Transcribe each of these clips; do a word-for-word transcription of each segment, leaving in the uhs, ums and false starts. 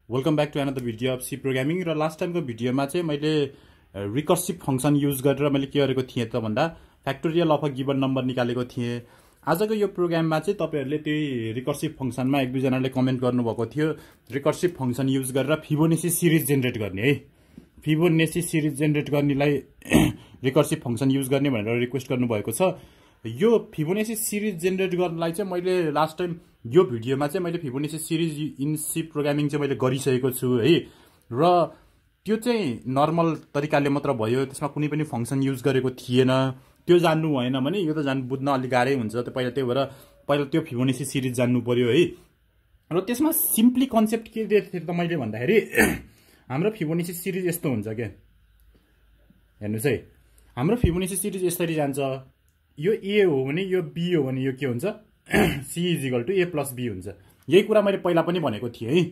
Welcome back to another video of C programming. र last टाइमको भिडियोमा चाहिँ मैले रिकर्सिभ फङ्सन युज गरेर मैले के गरेको थिएँ त भन्दा factorial of a given number निकालेको थिएँ। आजको यो प्रोग्राममा चाहिँ तपाईँहरूले त्यही रिकर्सिभ फङ्सनमा एक दुईजनाले कमेन्ट गर्नुभएको थियो रिकर्सिभ फङ्सन युज गरेर फिबोनाची सिरिज जेनेरेट गर्ने है। फिबोनाची सिरिज जेनेरेट गर्नेलाई रिकर्सिभ फङ्सन युज गर्ने भनेर रिक्वेस्ट गर्नुभएको छ। यो फिबोनाची सिरिज जेनेरेट गर्नलाई चाहिँ मैले लास्ट टाइम यो भिडियोमा चाहिँ मैले Fibonacci series in C programming चाहिँ मैले गरिसकेको छु है। र त्यो चाहिँ नर्मल तरिकाले मात्र भयो, त्यसमा कुनै पनि फङ्सन युज गरेको थिएन। त्यो जान्नु भएन भने यो त जान्नु बुझ्न अलिक गाह्रै हुन्छ। त्यो पहिला त्यही भएर पहिला त्यो फिबोनाची सिरिज जान्नु पर्यो है। र त्यसमा सिम्पली कन्सेप्ट के दिएको थिएँ त मैले भन्दाखेरि हाम्रो फिबोनाची सिरिज यस्तो हुन्छ क्या, हेर्नुहोस् है। हाम्रो फिबोनाची सिरिज यसरी जान्छ, यो ए हो भने यो बी हो भने यो के हुन्छ, C is equal to A plus B हुन्छ। यही कुरा मैले पहिला पनि भनेको थिएँ है।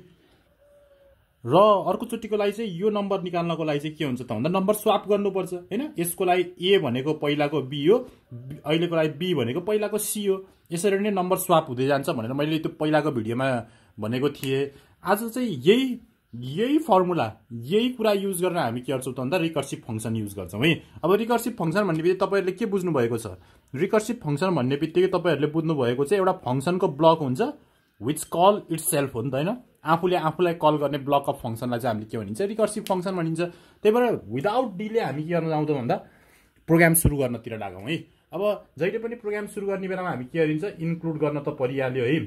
र अर्कोचोटिको लागि चाहिँ यो नम्बर निकाल्नको लागि चाहिँ के हुन्छ त भन्दा नम्बर स्वाप गर्नुपर्छ होइन। यसको लागि ए भनेको पहिलाको बी हो, अहिलेको लागि बी भनेको पहिलाको सी हो। यसरी नै नम्बर स्वाप हुँदै जान्छ भनेर मैले त्यो पहिलाको भिडियोमा भनेको थिएँ। आज चाहिँ यही यही फर्मुला यही कुरा युज गरेर हामी के गर्छौँ त भन्दा रिकर्सिभ फङ्सन युज गर्छौँ है। अब रिकर्सिभ फङ्सन भन्ने बित्तिकै तपाईँहरूले के बुझ्नु भएको छ, रिकर्सिभ फङ्सन भन्ने बित्तिकै तपाईँहरूले बुझ्नु भएको चाहिँ एउटा फङ्सनको ब्लक हुन्छ विच कल इट्स सेल्फ हो नि त होइन। आफूले आफूलाई कल गर्ने ब्लक अफ फङ्सनलाई चाहिँ हामीले के भनिन्छ, रिकर्सिभ फङ्सन भनिन्छ। त्यही भएर विदाउट डिले हामी के गर्न जाउँछौँ भन्दा प्रोग्राम सुरु गर्नतिर लागौँ है। अब जहिले पनि प्रोग्राम सुरु गर्ने बेलामा हामी के गरिन्छ, इन्क्लुड गर्न त परिहाल्यो है।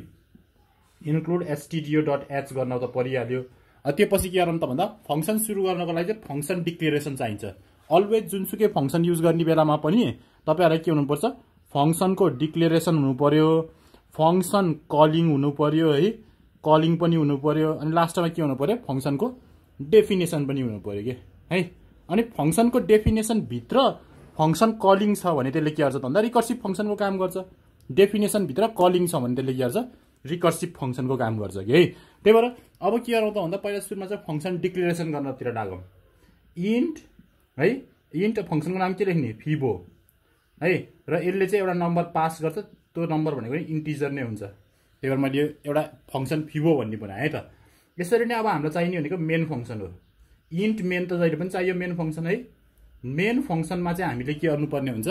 इन्क्लुड एसटिडिओ डट एच गर्न त परिहाल्यो। त्योपछि के गरौँ त भन्दा फङ्सन सुरु गर्नको लागि चाहिँ फङ्सन डिक्लेरेसन चाहिन्छ। अलवेज जुनसुकै फङ्सन युज गर्ने बेलामा पनि तपाईँहरूलाई के हुनुपर्छ, फङ्सनको डिक्लेरेसन हुनु पर्यो, फङ्सन कलिङ हुनु पर्यो है, कलिङ पनि हुनु पर्यो, अनि लास्टमा के हुनु पर्यो, फङ्सनको डेफिनेसन पनि हुनु पर्यो कि है। अनि फङ्सनको डेफिनेसनभित्र फङ्सन कलिङ छ भने त्यसले के गर्छ त भन्दा रिकर्सिभ फङ्सनको काम गर्छ। डेफिनेसनभित्र कलिङ छ भने त्यसले के गर्छ, रिकर्सिभ फङ्सनको काम गर्छ कि है। त्यही भएर अब के गरौँ त भन्दा पहिला सुरुमा चाहिँ फङ्सन डिक्लेरेसन गर्नतिर लागौँ। इन्ट है, इन्ट फङ्सनको नाम के लेख्ने, फिबो है। र यसले चाहिँ एउटा नम्बर पास गर्छ, त्यो नम्बर भनेको नि इन्टिजर नै हुन्छ। त्यही भएर मैले एउटा फङ्सन फिबो भन्ने बनाएँ है त। यसरी नै अब हाम्रो चाहिने भनेको मेन फङ्सन हो। इन्ट मेन त जहिले पनि चाहियो मेन फङ्सन है। मेन फङ्सनमा चाहिँ हामीले के गर्नुपर्ने हुन्छ,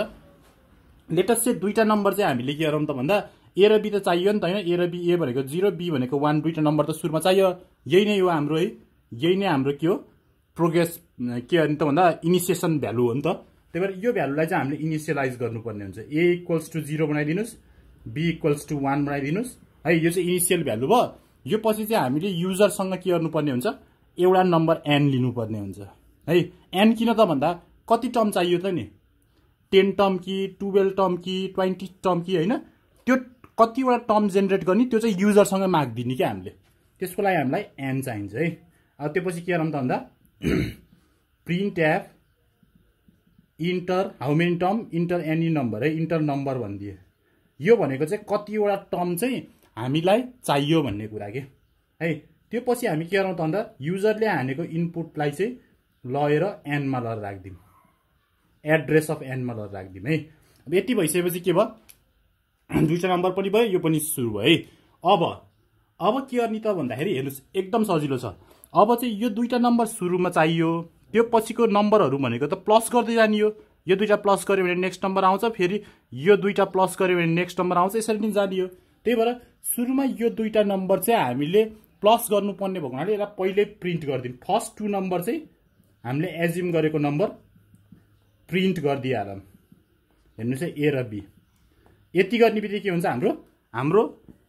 लेटेस्ट चाहिँ दुईवटा नम्बर चाहिँ हामीले के गरौँ त भन्दा ए र बी त चाहियो नि त होइन। ए र बी, ए भनेको जिरो, बी भनेको वान, दुईवटा नम्बर त सुरुमा चाहियो। यही नै हो हाम्रो है, यही नै हाम्रो के हो, प्रोग्रेस के हो त भन्दा इनिसिएसन भ्यालु हो नि त। त्यही भएर यो भ्यालुलाई चाहिँ हामीले इनिसियलाइज गर्नुपर्ने हुन्छ। ए इक्वल्स टु जिरो बनाइदिनुहोस्, बी इक्वल्स टु वान बनाइदिनुहोस् है। यो चाहिँ इनिसियल भ्यालु भयो। यो पछि चाहिँ हामीले युजरसँग के गर्नुपर्ने हुन्छ, एउटा नम्बर एन लिनुपर्ने हुन्छ है। एन किन त भन्दा कति टर्म चाहियो त नि, टेन टर्म कि टुवेल्भ टर्म कि ट्वेन्टी टर्म कि होइन, त्यो कतिवटा टर्म जेनेरेट गर्ने त्यो चाहिँ युजरसँग माग दिने क्या हामीले। त्यसको लागि हामीलाई एन चाहिन्छ है। अब त्योपछि के गरौँ त भन्दा print f enter how many term, enter any number है, इन्टर नम्बर भनिदिए। यो भनेको चाहिँ कतिवटा टर्म चाहिँ हामीलाई चाहियो भन्ने कुरा के है। त्यो पछि हामी के गरौँ त भन्दा युजरले हानेको इनपुटलाई चाहिँ लगेर एनमा लगेर राखिदिउँ, एड्रेस अफ एनमा लगेर राखिदिउँ है। अब यति भइसकेपछि के भयो, दुईवटा नम्बर पनि भयो, यो पनि सुरु भयो है। अब अब के गर्ने त भन्दाखेरि हेर्नुहोस् एकदम सजिलो छ। अब चाहिँ यो दुईवटा नम्बर सुरुमा चाहियो, त्यो पछिको नम्बरहरू भनेको त प्लस गर्दै जाने हो। यो दुईवटा प्लस गऱ्यो भने नेक्स्ट नम्बर आउँछ, फेरि यो दुईवटा प्लस गऱ्यो भने नेक्स्ट नम्बर आउँछ, यसरी नै जाने हो। त्यही भएर सुरुमा यो दुईवटा नम्बर चाहिँ हामीले प्लस गर्नुपर्ने भएको हुनाले यसलाई पहिल्यै प्रिन्ट गरिदिउँ। फर्स्ट टू नम्बर चाहिँ हामीले एज्युम गरेको नम्बर प्रिन्ट गरिदिइहालौँ। हेर्नुहोस् है, ए र बी। यति गर्ने बित्तिकै के हुन्छ, हाम्रो हाम्रो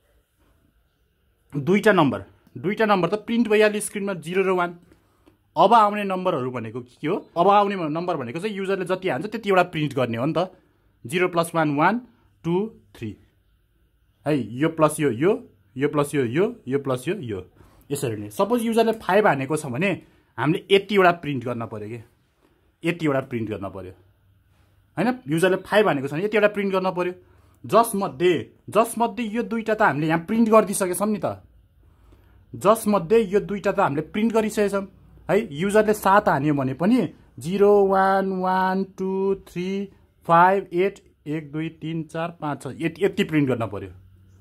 दुईवटा नम्बर दुईवटा नम्बर त प्रिन्ट भइहाल्यो स्क्रिनमा, जिरो र वान। अब आउने नम्बरहरू भनेको के हो, अब आउने नम्बर भनेको चाहिँ युजरले जति हान्छ त्यतिवटा प्रिन्ट गर्ने हो नि त। Zero plus one one, two three है, यो प्लस यो यो यो प्लस यो यो यो प्लस यो यो, यसरी नै। सपोज युजरले फाइभ हानेको छ भने हामीले यतिवटा प्रिन्ट गर्न पऱ्यो कि, यतिवटा प्रिन्ट गर्न पऱ्यो होइन। युजरले फाइभ हानेको छ भने यतिवटा प्रिन्ट गर्न पऱ्यो। जसमध्ये जसमध्ये यो दुईवटा त हामीले यहाँ प्रिन्ट गरिदिइसकेछौँ नि त। जसमध्ये यो दुईवटा त हामीले प्रिन्ट गरिसकेछौँ है। युजरले सात हान्यो भने पनि zero one one two three five eight एक दुई तिन चार पाँच छ यति यति प्रिन्ट गर्न पऱ्यो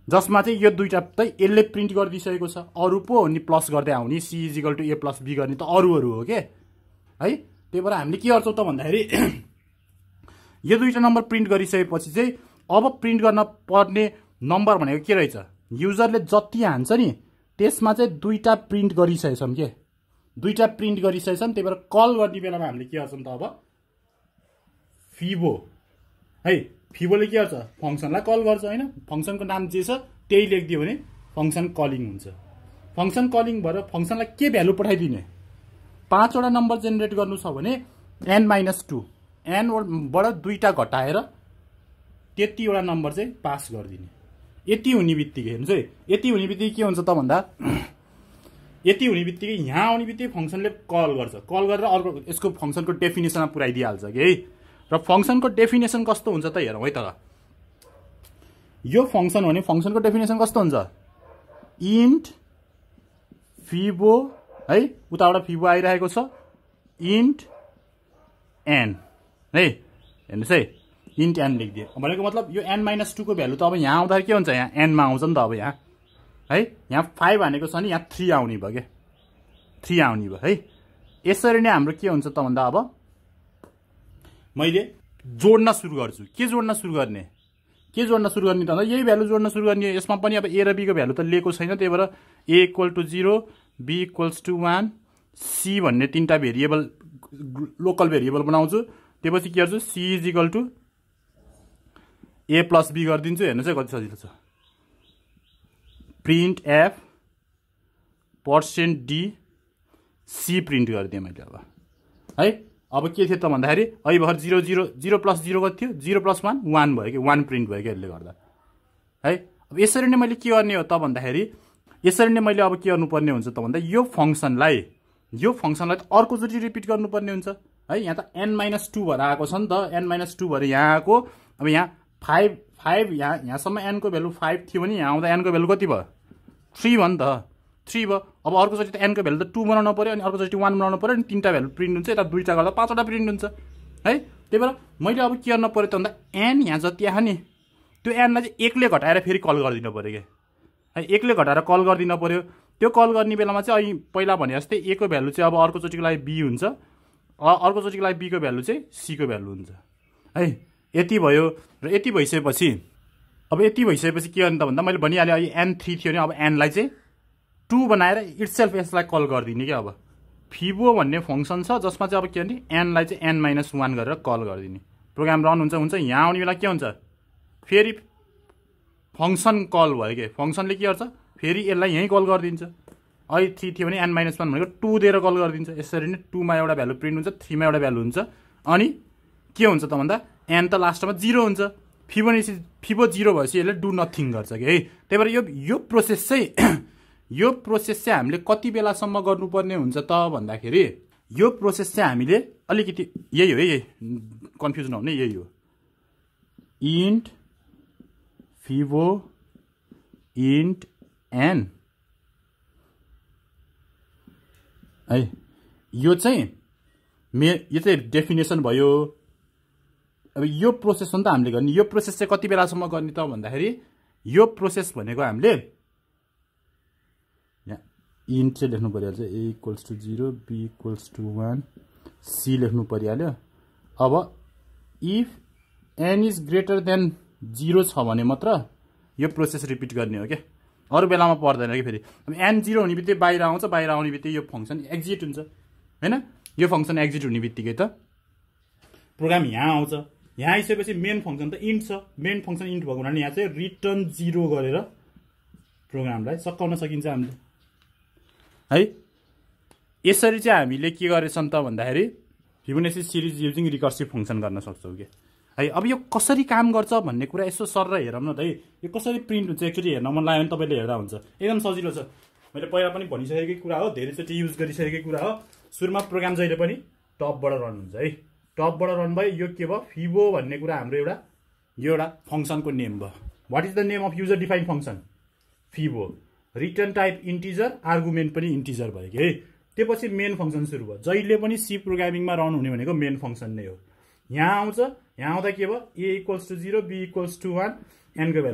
जसमा चाहिँ यो दुईटा त यसले प्रिन्ट गरिदिइसकेको छ, अरू पो हो नि प्लस गर्दै आउने, C is equal to A plus B गर्ने त अरूहरू हो के है। त्यही भएर हामीले के गर्छौँ त भन्दाखेरि यो दुईटा नम्बर प्रिन्ट गरिसकेपछि चाहिँ अब प्रिन्ट गर्न पर्ने नम्बर भनेको के रहेछ, युजरले जति हान्छ नि त्यसमा चाहिँ दुईटा प्रिन्ट गरिसकेछौँ के, दुईटा प्रिन्ट गरिसकेछौँ। त्यही भएर कल गर्ने बेलामा हामीले के गर्छौँ त अब फिबो है, फिबोले के गर्छ फङ्सनलाई कल गर्छ होइन, फङ्सनको नाम जे छ त्यही लेखिदियो भने फङ्सन कलिङ हुन्छ। फङ्सन कलिङ भएर फङ्सनलाई के भ्यालु पठाइदिने, पाँचवटा नम्बर जेनेरेट गर्नु छ भने एन माइनस टू, एनबाट दुईटा घटाएर त्यतिवटा नम्बर चाहिँ पास गरिदिने। यति हुने बित्तिकै हेर्नुहोस् है, यति हुने बित्तिकै के हुन्छ त भन्दा यति हुने बित्तिकै यहाँ आउने बित्तिकै फङ्सनले कल गर्छ, कल गरेर अर्को यसको फङ्सनको डेफिनेसनमा पुऱ्याइदिइहाल्छ कि है। र फङ्सनको डेफिनेसन कस्तो हुन्छ त हेरौँ है त, यो फङ्सन भने फङ्सनको डेफिनेसन कस्तो हुन्छ, इन्ट फिबो है, उताबाट फिबो आइरहेको छ, इन्ट एन है, हेर्नुहोस् है इन्ट एन लेखिदियो भनेको मतलब यो एन माइनस टूको भ्यालु त अब यहाँ आउँदाखेरि के हुन्छ, यहाँ एनमा आउँछ नि त। अब यहाँ है यहाँ फाइभ हानेको छ नि यहाँ थ्री आउने भयो क्या, थ्री आउने भयो है। यसरी नै हाम्रो के हुन्छ त भन्दा अब मैले जोड्न सुरु गर्छु, के जोड्न सुरु गर्ने, के जोड्न सुरु गर्ने त भन्दा यही भ्यालु जोड्न सुरु गर्ने। यसमा पनि अब ए र बीको भ्यालु त लिएको छैन, त्यही भएर A equal to zero, be equals to one, C भन्ने तिनवटा भेरिएबल लोकल भेरिएबल बनाउँछु। त्यसपछि के गर्छु, C is equal to A plus B गरिदिन्छु। हेर्नुहोस् है कति सजिलो छ, print f percent D C print गरिदिएँ मैले अब है। अब के थियो त भन्दाखेरि अहिले भर्खर zero zero zero plus zero कति थियो, जिरो प्लस वान वान भयो कि, वान प्रिन्ट भयो कि यसले गर्दा है। अब यसरी नै मैले के गर्ने हो त भन्दाखेरि यसरी नै मैले अब के गर्नुपर्ने हुन्छ त भन्दा यो फङ्सनलाई यो फङ्सनलाई त अर्कोचोटि रिपिट गर्नुपर्ने हुन्छ है। यहाँ त एन माइनस टू भएर आएको छ नि त, एन माइनस टू भएर यहाँ आएको। अब यहाँ फाइभ फाइभ यहाँ यहाँसम्म एनको भ्यालु फाइभ थियो भने यहाँ आउँदा एनको भ्यालु कति भयो, थ्री भयो नि त, थ्री भयो। अब अर्कोचोटि त एनको भ्यालु त टू बनाउनु पऱ्यो, अनि अर्कोचोटि वान बनाउनु पऱ्यो, अनि तिनवटा भ्यालु प्रिन्ट हुन्छ, यता दुईवटा गर्दा पाँचवटा प्रिन्ट हुन्छ है। त्यही भएर मैले अब के गर्नु पऱ्यो त भन्दा एन यहाँ जति आयो नि त्यो एनलाई चाहिँ एकले घटाएर फेरि कल गरिदिनु पऱ्यो क्या है, एकले घटाएर कल गरिदिनु पऱ्यो। त्यो कल गर्ने बेलामा चाहिँ अहिले पहिला भने जस्तै ए को भ्यालु चाहिँ अब अर्कोचोटिको लागि बी हुन्छ, अर्कोचोटिको लागि बीको भ्यालु चाहिँ सीको भ्यालु हुन्छ है। यति भयो र यति भइसकेपछि अब यति भइसकेपछि के गर्ने त भन्दा मैले भनिहालेँ अहिले एन थ्री थियो भने अब एनलाई चाहिँ टू बनाएर इट्सेल्फ यसलाई कल गरिदिने क्या। अब फिबो भन्ने फङ्सन छ जसमा चाहिँ अब के भने एनलाई चाहिँ एन माइनस वान गरेर कल गरिदिने। प्रोग्राम रन हुन्छ हुन्छ यहाँ आउने बेला के हुन्छ फेरि फङ्सन कल भयो कि, फङ्सनले के गर्छ फेरि यसलाई यहीँ कल गरिदिन्छ। अहिले थ्री थियो भने एन माइनस वान भनेको टू दिएर कल गरिदिन्छ। यसरी नै टूमा एउटा भ्यालु प्रिन्ट हुन्छ, थ्रीमा एउटा भ्यालु हुन्छ, अनि के हुन्छ त भन्दा एन त लास्टमा जिरो हुन्छ। फिबोनाची फिबो जिरो भएपछि यसले डु नथिङ गर्छ कि है। त्यही भएर यो यो प्रोसेस चाहिँ यो प्रोसेस चाहिँ हामीले कति बेलासम्म गर्नुपर्ने हुन्छ त भन्दाखेरि यो प्रोसेस चाहिँ हामीले अलिकति यही हो है, यही कन्फ्युज नहुने यही हो, इन्ट फिबो इन्ट एन है। यो चाहिँ मे यो चाहिँ डेफिनेसन भयो। अब यो प्रोसेस हो नि त हामीले गर्ने। यो प्रोसेस चाहिँ कति बेलासम्म गर्ने त भन्दाखेरि यो प्रोसेस भनेको हामीले यहाँ इन्ट चाहिँ लेख्नु परिहाल्छ, A equals to zero, be equals to one, C लेख्नु परिहाल्यो। अब if an is greater than zero छ भने मात्र यो प्रोसेस रिपिट गर्ने हो क्या, अरू बेलामा पर्दैन कि। फेरि अब एन जिरो हुने बित्तिकै बाहिर आउँछ, बाहिर आउने बित्तिकै यो फङ्सन एक्जिट हुन्छ होइन। यो फङ्सन एक्जिट हुने बित्तिकै त प्रोग्राम यहाँ आउँछ। यहाँ आइसकेपछि मेन फङ्सन त इन्ट छ, मेन फङ्सन इन्ट भएको हुनाले यहाँ चाहिँ रिटर्न जिरो गरेर प्रोग्रामलाई सकाउन सकिन्छ हामीले है। यसरी चाहिँ हामीले के गरेछौँ त भन्दाखेरि Fibonacci series using recursive function गर्न सक्छौँ कि है। अब यो कसरी काम गर्छ भन्ने कुरा यसो सर र हेरौँ न त है। यो कसरी प्रिन्ट हुन्छ एकचोटि हेर्न मन लाग्यो भने तपाईँले हेर्दा हुन्छ, एकदम सजिलो छ। मैले पहिला पनि भनिसकेकै कुरा हो, धेरैचोटि युज गरिसकेकै कुरा हो। सुरुमा प्रोग्राम जहिले पनि टपबाट रन हुन्छ है, टपबाट रन भयो। यो के भयो फिबो भन्ने कुरा हाम्रो एउटा यो एउटा फङ्सनको नेम भयो। What is the name of user define function fibo, return type integer, argument पनि इन्टिजर भयो कि है। त्यसपछि मेन फङ्सन सुरु भयो। जहिले पनि सी प्रोग्रामिङमा रन हुने भनेको मेन फङ्सन नै हो। यहाँ आउँछ, यहाँ आउँदा के भयो A equals to zero, be equals to one, एनको भ्यालु भयो।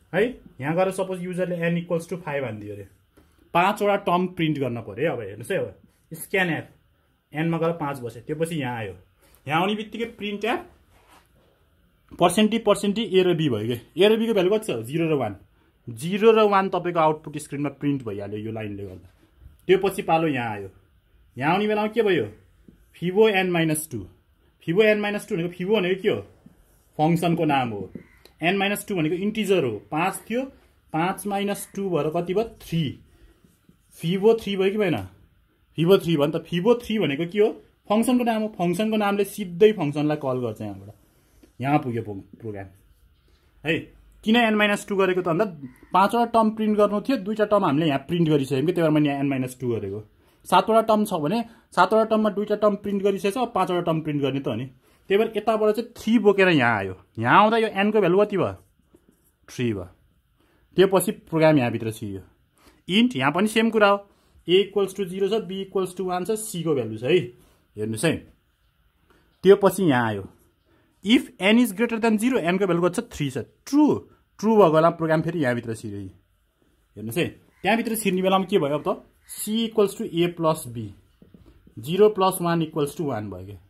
है यहाँ गएर सपोज युजरले एन इक्वल्स टु फाइभ हानिदियो अरे पाँचवटा टर्म प्रिन्ट गर्न पर्यो अब हेर्नुहोस् है अब स्क्यान एफ एनमा गएर पाँच बस्यो त्योपछि यहाँ आयो यहाँ आउने बित्तिकै प्रिन्ट एफ पर्सेन्टी पर्सेन्टी ए र बी भयो कि ए र बीको भ्यालु कति छ जिरो र वान जिरो र वान तपाईँको आउटपुट स्क्रिनमा प्रिन्ट भइहाल्यो यो लाइनले गर्दा त्यो पछि पालो यहाँ आयो यहाँ आउने बेलामा के भयो fibo an minus two fibo an minus two भनेको फिबो भनेको के हो फङ्सनको नाम हो एन माइनस टू भनेको इन्टिजर हो पाँच थियो पाँच माइनस टू भएर कति भयो थ्री फिबो थ्री भयो कि भएन फिबो थ्री भयो नि त फिबो थ्री भनेको के हो फङ्सनको नाम हो फङ्सनको नामले सिधै फङ्सनलाई कल गर्छ यहाँबाट यहाँ पुग्यो प्रोग्राम है किन एन माइनस टू गरेको त भन्दा पाँचवटा टर्म प्रिन्ट गर्नु थियो दुईवटा टर्म हामीले यहाँ प्रिन्ट गरिसक्यौँ कि त्यही भएर मैले यहाँ एन माइनस टू गरेको सातवटा टर्म छ भने सातवटा टर्ममा दुईवटा टर्म प्रिन्ट गरिसकेछ अब पाँचवटा टर्म प्रिन्ट गर्ने त हो नि त्यही भएर यताबाट चाहिँ थ्री बोकेर यहाँ आयो यहाँ आउँदा यो एनको भ्यालु कति भयो थ्री भयो त्यो पछि प्रोग्राम यहाँभित्र छिर्यो इन्ट यहाँ पनि सेम कुरा हो ए इक्वल्स टू जिरो छ बी इक्वल्स टू वान छ सीको भ्यालु छ है हेर्नुहोस् है त्यो पछि यहाँ आयो if an is greater than zero एनको भ्यालु कति छ थ्री छ ट्रु ट्रु भएको बेला प्रोग्राम फेरि यहाँभित्र छिर्यो हेर्नुहोस् है त्यहाँभित्र छिर्ने बेलामा के भयो अब त c equals to a plus b zero plus one equals to one भयो क्या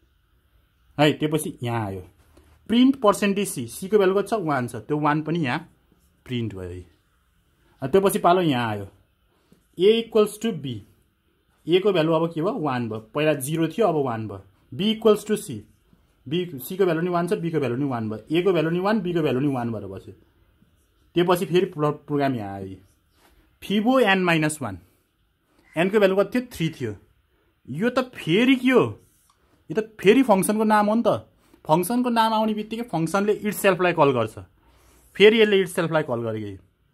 है त्योपछि यहाँ आयो प्रिन्ट पर्सेन्टेज सी सीको भ्यालु कति छ वान छ त्यो वान पनि यहाँ प्रिन्ट भयो है त्यो पछि पालो यहाँ आयो a equals to b a को भ्यालु अब के भयो वान भयो पहिला जिरो थियो अब वान भयो b equals to c b सीको भ्यालु नि वान छ बीको भ्यालु नि वान भयो ए को भ्यालु नि वान बीको भ्यालु नि वान भएर बस्यो त्यो पछि फेरि प्रोग्राम यहाँ आयो फिबो एन माइनस वान एनको भ्यालु कति थियो थ्री थियो यो त फेरि के हो यो त फेरि फङ्सनको नाम हो नि त फङ्सनको नाम आउने बित्तिकै फङ्सनले इट सेल्फलाई कल गर्छ फेरि यसले इट सेल्फलाई कल गरेको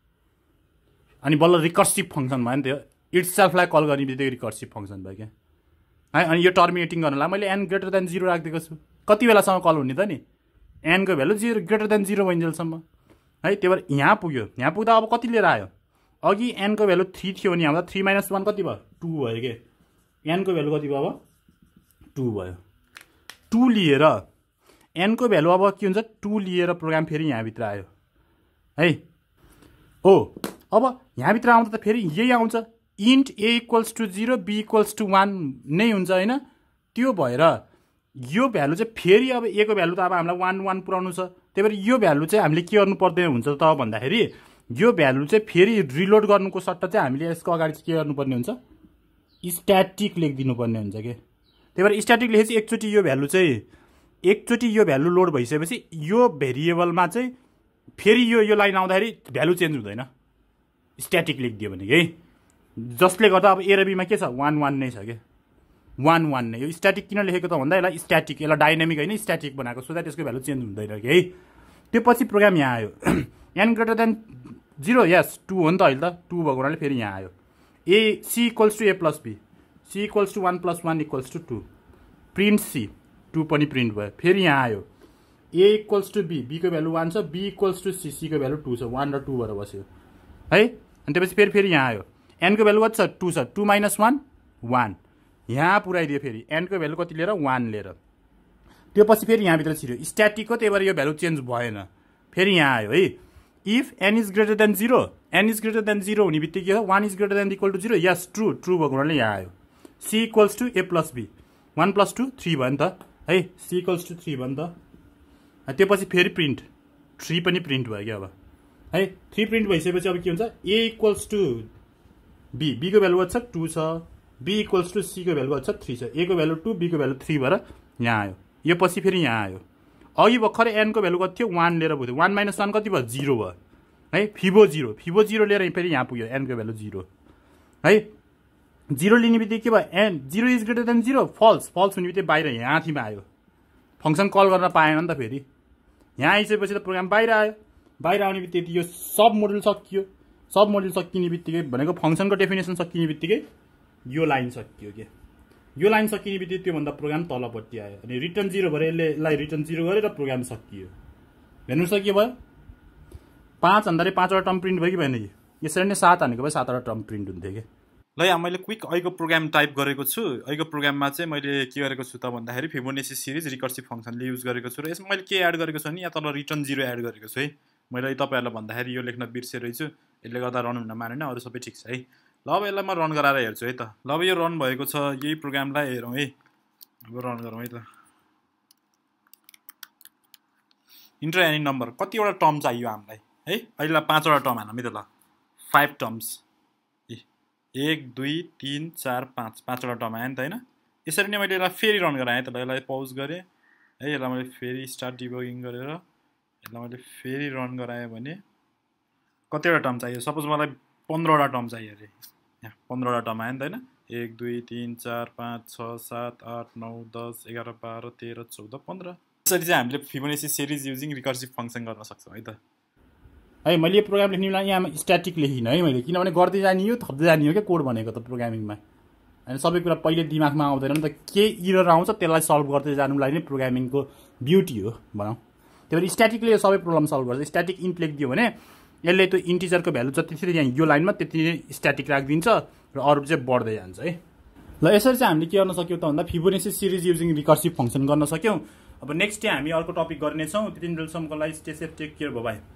अनि बल्ल रिकर्सिभ फङ्सन भयो नि त्यो इट सेल्फलाई कल गर्ने बित्तिकै रिकर्सिभ फङ्सन भयो क्या है अनि यो टर्मिनेटिङ गर्नलाई मैले एन ग्रेटर देन जिरो राखिदिएको छु कति बेलासम्म कल हुने त नि एनको value zero greater than zero भइन्जेलसम्म है त्यही भएर यहाँ पुग्यो यहाँ पुग्दा अब कति लिएर आयो अघि एनको भ्यालु थ्री थियो भने हाम्रो थ्री माइनस वान कति भयो टू भयो के एनको भ्यालु कति भयो अब टू भयो टू लिएर एनको भ्यालु अब के हुन्छ टू लिएर प्रोग्राम फेरि यहाँभित्र आयो है हो अब यहाँभित्र आउँदा त फेरि यही आउँछ int a equals to zero be equals to one नै हुन्छ होइन त्यो भएर यो भ्यालु चाहिँ फेरि अब ए को भ्यालु त अब हामीलाई वान वान पुऱ्याउनु छ त्यही भएर यो भ्यालु चाहिँ हामीले के गर्नु पर्दैन हुन्छ त भन्दाखेरि यो भ्यालु चाहिँ फेरि रिलोड गर्नुको सट्टा चाहिँ हामीले यसको अगाडि चाहिँ के गर्नुपर्ने हुन्छ स्ट्याटिक लेखिदिनु पर्ने हुन्छ कि त्यही भएर स्ट्याटिक लेखेपछि एकचोटि यो भ्यालु चाहिँ एकचोटि यो भ्यालु लोड भइसकेपछि यो भेरिएबलमा चाहिँ फेरि यो यो लाइन आउँदाखेरि भ्यालु चेन्ज हुँदैन स्ट्याटिक लेखिदियो भने है जसले गर्दा अब ए र बीमा के छ वान वान नै छ क्या वान वान नै यो स्ट्याटिक किन लेखेको त भन्दा यसलाई स्ट्याटिक यसलाई डाइनामिक होइन स्ट्याटिक बनाएको सो द्याट यसको भ्यालु चेन्ज हुँदैन कि है त्यो पछि प्रोग्राम यहाँ आयो n greater than zero yes two हो नि त अहिले त टू भएको हुनाले फेरि यहाँ आयो a c equals to a plus b c equals to one plus one equals to two print c two पनि प्रिन्ट भयो फेरि यहाँ आयो ए इक्वल्स टू बी बीको भ्यालु वान छ बी इक्वल्स टू सी सीको भ्यालु टू छ वान र टू भएर बस्यो है अनि त्यसपछि फेरि फेरि यहाँ आयो एनको भ्यालु कति छ टू छ टू माइनस वान वान यहाँ पुऱ्याइदियो फेरि एनको भ्यालु कति लिएर वान लिएर त्यो पछि फेरि यहाँभित्र छिर्यो स्ट्याटिकको त्यही भएर यो भ्यालु चेन्ज भएन फेरि यहाँ आयो है if an is greater than zero n is greater than zero हुने बित्तिकै हो one is greater than equal to zero yes true true भएको हुनाले यहाँ आयो c equals to a plus b one plus two three भयो नि त है सी इक्वल्स टू थ्री भयो नि त त्यो पछि फेरि प्रिन्ट थ्री पनि प्रिन्ट भयो क्या अब है थ्री प्रिन्ट भइसकेपछि अब के हुन्छ ए इक्वल्स टू बी बीको भ्यालु कति छ टू छ बी इक्वल्स टू सीको भ्यालु कति छ थ्री छ ए को भ्यालु टू बीको भ्यालु थ्री भएर यहाँ आयो यो पछि फेरि यहाँ आयो अघि भर्खर एनको भ्यालु कति थियो वान लिएर पुग्यो वान माइनस वान कति भयो जिरो भयो है फिबो जिरो फिबो जिरो लिएर फेरि यहाँ पुग्यो एनको भ्यालु जिरो है जिरो लिने बित्तिकै के भयो n zero is greater than zero false false हुने बित्तिकै बाहिर यहाँ थिमा आयो फङ्सन कल गर्न पाएन नि त फेरि यहाँ आइसकेपछि त प्रोग्राम बाहिर आयो बाहिर आउने बित्तिकै यो सब मोडुल सकियो सब मोडुल सकिने बित्तिकै भनेको फङ्सनको डेफिनेसन सकिने बित्तिकै यो लाइन सकियो के यो लाइन सकिने बित्तिकै त्योभन्दा प्रोग्राम तलपट्टि आयो अनि रिटर्न जिरो भएर यसले यसलाई रिटर्न जिरो गरेर प्रोग्राम सकियो हेर्नु सक्यो भयो पाँच भन्दाखेरि पाँचवटा टर्म प्रिन्ट भयो कि भएन कि यसरी नै सात हानेको भए सातवटा टर्म प्रिन्ट हुन्थ्यो कि ल यहाँ मैले क्विक अहिलेको प्रोग्राम टाइप गरेको छु अहिलेको प्रोग्राममा चाहिँ मैले के गरेको छु त भन्दाखेरि फिबोनाची सिरिज रिकर्सिभ फङ्सनले युज गरेको छु र यसमा मैले के एड गरेको छु भने यहाँ तल रिटर्न जिरो एड गरेको छु है मैले तपाईँहरूलाई भन्दाखेरि यो लेख्न बिर्सेरहेछु, यसले गर्दा रन हुन मानेन, अरू सबै ठिक छ है। ल अब यसलाई म रन गराएर हेर्छु है त। ल अब यो रन भएको छ, यही प्रोग्रामलाई हेरौँ है। अब रन गरौँ है त। इन्टर एनी नम्बर, कतिवटा टर्म चाहियो हामीलाई है? अहिले पाँचवटा टर्म हानौँ है त। ल फाइभ टर्म्स, एक दुई तिन चार पाँच, पाँचवटा टर्म आयो नि त होइन। यसरी नै मैले यसलाई फेरि रन गराएँ त। ल यसलाई पज गरेँ है, यसलाई मैले फेरि स्टार्ट डिबगिङ गरेर यसलाई मैले फेरि रन गराएँ भने कतिवटा टर्म चाहियो? सपोज मलाई पन्ध्रवटा टर्म चाहियो अरे। यहाँ पन्ध्रवटा टर्म आयो नि त होइन। एक दुई तिन चार पाँच छ सात आठ नौ दस एघार बाह्र तेह्र चौध पन्ध्र। यसरी चाहिँ हामीले Fibonacci series using recursive function गर्न सक्छौँ है त। है मैले यो प्रोग्राम लेख्ने बेला यहाँ स्ट्याटिक लेखिनँ है मैले, किनभने गर्दै जाने हो थप्दै जाने हो क्या कोड भनेको त प्रोग्रामिङमा। होइन सबै कुरा पहिले दिमागमा आउँदैन नि त, के इरर आउँछ त्यसलाई सल्भ गर्दै जानुलाई नै प्रोग्रामिङको ब्युटी हो भनौँ। त्यही भएर स्ट्याटिकले यो सबै प्रब्लम सल्भ गर्छ। स्ट्याटिक इन्ट लेखिदियो भने यसले त्यो इन्टिजरको भ्यालु जति थियो यहाँ यो लाइनमा त्यति नै स्ट्याटिक राखिदिन्छ र अरू चाहिँ बढ्दै जान्छ है। ल यसरी चाहिँ हामीले के गर्न सक्यौँ त भन्दा Fibonacci series using recursive function गर्न सक्यौँ। अब नेक्स्ट डे हामी अर्को टपिक गर्नेछौँ। त्यति बेलासम्मको लागि stay safe, take care, bye by.